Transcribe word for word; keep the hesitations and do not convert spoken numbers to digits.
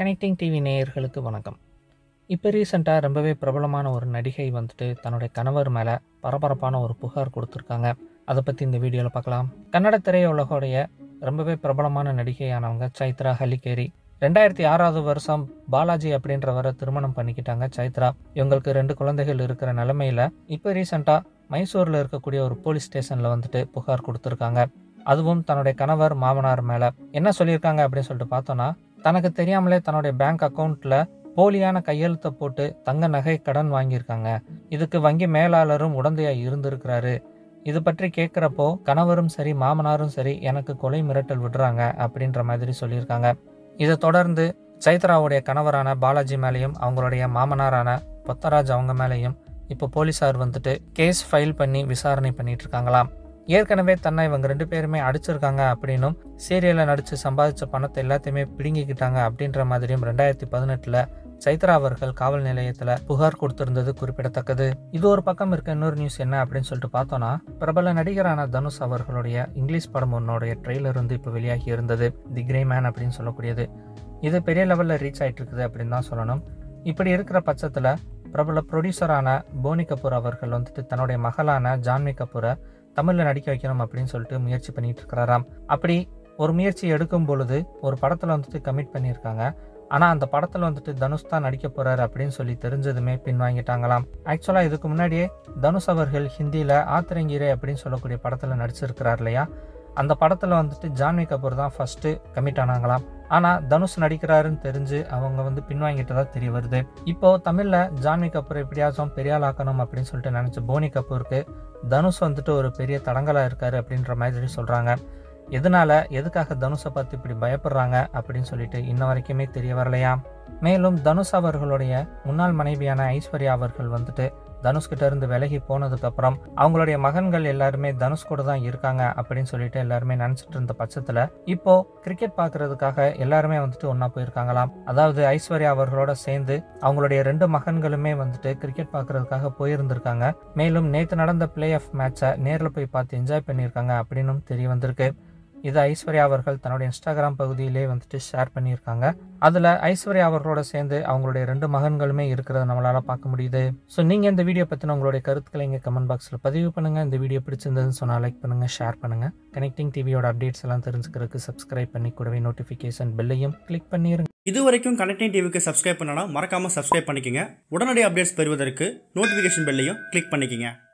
Connecting TV நேயர்களுக்கு வணக்கம். இப்போ ரீசெண்டாக ரொம்பவே பிரபலமான ஒரு நடிகை வந்துட்டு தன்னுடைய கணவர் மேலே பரபரப்பான ஒரு புகார் கொடுத்துருக்காங்க. அதை பற்றி இந்த வீடியோவில் பார்க்கலாம். கன்னட திரையுலகோடைய ரொம்பவே பிரபலமான நடிகையானவங்க சைத்ரா ஹலிகேரி ரெண்டாயிரத்தி ஆறாவது வருஷம் பாலாஜி அப்படின்றவரை திருமணம் பண்ணிக்கிட்டாங்க. சைத்ரா இவங்களுக்கு ரெண்டு குழந்தைகள் இருக்கிற நிலைமையில் இப்போ ரீசெண்டாக மைசூரில் இருக்கக்கூடிய ஒரு போலீஸ் ஸ்டேஷனில் வந்துட்டு புகார் கொடுத்துருக்காங்க. அதுவும் தன்னுடைய கணவர் மாமனார் மேலே என்ன சொல்லியிருக்காங்க அப்படின்னு சொல்லிட்டு பார்த்தோன்னா, தனக்கு தெரியாமலே தன்னுடைய பேங்க் அக்கௌண்ட்டில் போலியான கையெழுத்தை போட்டு தங்க நகை கடன் வாங்கியிருக்காங்க. இதுக்கு வங்கி மேலாளரும் உடந்தையாக இருந்திருக்கிறாரு. இது பற்றி கேட்குறப்போ கணவரும் சரி மாமனாரும் சரி எனக்கு கொலை மிரட்டல் விடுறாங்க அப்படின்ற மாதிரி சொல்லியிருக்காங்க. இதை தொடர்ந்து சைத்ராவுடைய கணவரான பாலாஜி மேலேயும் அவங்களுடைய மாமனாரான பொத்தராஜ் அவங்க மேலேயும் இப்போ போலீஸார் வந்துட்டு கேஸ் ஃபைல் பண்ணி விசாரணை பண்ணிட்டு இருக்காங்களாம். ஏற்கனவே தன்னை இவங்க ரெண்டு பேருமே அடிச்சிருக்காங்க அப்படின்னும் சீரியலில் நடித்து சம்பாதிச்ச பணத்தை எல்லாத்தையுமே பிடுங்கிக்கிட்டாங்க அப்படின்ற மாதிரியும் ரெண்டாயிரத்தி பதினெட்டில் சைத்ரா அவர்கள் காவல் நிலையத்தில் புகார் கொடுத்திருந்தது குறிப்பிடத்தக்கது. இது ஒரு பக்கம் இருக்க இன்னொரு நியூஸ் என்ன அப்படின்னு சொல்லிட்டு பார்த்தோன்னா, பிரபல நடிகரான தனுஷ் அவர்களுடைய இங்கிலீஷ் படம் ஒன்னோடைய ட்ரெய்லர் வந்து இப்போ வெளியாகி இருந்தது. தி கிரே மேன் அப்படின்னு சொல்லக்கூடியது. இது பெரிய லெவலில் ரீச் ஆகிட்டு இருக்குது அப்படின்னு தான் சொல்லணும். இப்படி இருக்கிற பட்சத்தில் பிரபல ப்ரொடியூசரான போனி கபூர் அவர்கள் வந்துட்டு தன்னுடைய மகளான ஜான்வி கபூரை தமிழில் நடிக்க வைக்கணும் அப்படின்னு சொல்லிட்டு முயற்சி பண்ணிட்டு இருக்கிறாராம். அப்படி ஒரு முயற்சி எடுக்கும் பொழுது ஒரு படத்தில் வந்துட்டு கமிட் பண்ணியிருக்காங்க. ஆனால் அந்த படத்தில் வந்துட்டு தனுஷ் தான் நடிக்க போகிறாரு அப்படின்னு சொல்லி தெரிஞ்சதுமே பின்வாங்கிட்டாங்களாம். ஆக்சுவலாக இதுக்கு முன்னாடியே தனுஷ் அவர்கள் ஹிந்தியில் ஆத்திரங்கீரை அப்படின்னு சொல்லக்கூடிய படத்தில் நடிச்சிருக்கிறார் இல்லையா, அந்த படத்தில் வந்துட்டு ஜான்வி கபூர் தான் ஃபஸ்ட்டு கமிட் ஆனாங்களாம். ஆனால் தனுஷ் நடிக்கிறாருன்னு தெரிஞ்சு அவங்க வந்து பின்வாங்கிட்டதா தெரிய வருது. இப்போது தமிழில் ஜான்வி கபூர் எப்படியாச்சும் பெரியாள் ஆக்கணும் அப்படின்னு சொல்லிட்டு நினச்ச போனி கபூருக்கு தனுஷ் வந்துட்டு ஒரு பெரிய தடங்கலாக இருக்காரு அப்படின்ற மாதிரி சொல்கிறாங்க. எதனால எதுக்காக தனுஷை பார்த்து இப்படி பயப்படுறாங்க அப்படின்னு சொல்லிட்டு இன்ன வரைக்குமே தெரிய வரலையா. மேலும் தனுஷ் அவர்களுடைய முன்னாள் மனைவியான ஐஸ்வர்யா அவர்கள் வந்துட்டு தனுஷ்கிட்ட இருந்து விலகி போனதுக்கு அப்புறம் அவங்களுடைய மகன்கள் எல்லாருமே தனுஷ் கூட தான் இருக்காங்க அப்படின்னு சொல்லிட்டு எல்லாருமே நினைச்சிட்டு இருந்த பட்சத்துல இப்போ கிரிக்கெட் பாக்குறதுக்காக எல்லாருமே வந்துட்டு ஒன்னா போயிருக்காங்களாம். அதாவது ஐஸ்வர்யா அவர்களோட சேர்ந்து அவங்களுடைய ரெண்டு மகன்களுமே வந்துட்டு கிரிக்கெட் பாக்குறதுக்காக போயிருந்திருக்காங்க. மேலும் நேற்று நடந்த பிளே ஆஃப் மேட்சை நேரில் போய் பார்த்து என்ஜாய் பண்ணியிருக்காங்க அப்படின்னு தெரிய வந்திருக்கு. இது ஐஸ்வர்யா அவர்கள் தன்னுடைய இன்ஸ்டாகிராம் பகுதியிலே வந்துட்டு ஷேர் பண்ணியிருக்காங்க. அதில் ஐஸ்வர்யா அவர்களோட சேர்ந்து அவங்களுடைய ரெண்டு மகன்களுமே இருக்கிறத நம்மளால பார்க்க முடியுது. ஸோ நீங்கள் இந்த வீடியோ பற்றின உங்களுடைய கருத்துக்களை இங்கே கமெண்ட் பாக்ஸில் பதிவு பண்ணுங்கள். இந்த வீடியோ பிடிச்சிருந்ததுன்னு சொன்னால் லைக் பண்ணுங்கள், ஷேர் பண்ணுங்கள். கனெக்டிங் டிவியோட அப்டேட்ஸ் எல்லாம் தெரிஞ்சுக்கிறதுக்கு சப்ஸ்கிரைப் பண்ணி கூடவே நோட்டிஃபிகேஷன் பெல்லையும் கிளிக் பண்ணிடுங்க. இது வரைக்கும் கனெக்டிங் டிவிக்கு சப்ஸ்கிரைப் பண்ணனா மறக்காமல் சப்ஸ்கிரைப் பண்ணிக்கங்க. உடனடி அப்டேட்ஸ் பெறுவதற்கு நோட்டிஃபிகேஷன் பெல்லையும் கிளிக் பண்ணிக்கங்க.